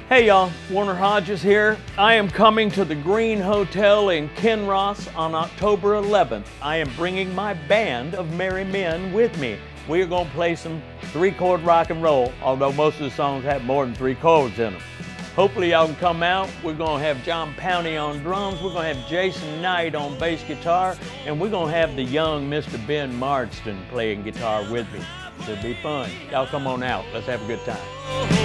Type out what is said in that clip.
Hey y'all, Warner Hodges here. I am coming to the Green Hotel in Kinross on October 11th. I am bringing my band of merry men with me. We are going to play some 3-chord rock and roll, although most of the songs have more than 3 chords in them. Hopefully y'all can come out. We're going to have John Powney on drums, we're going to have Jason Knight on bass guitar, and we're going to have the young Mr. Ben Marsden playing guitar with me. It'll be fun. Y'all come on out. Let's have a good time.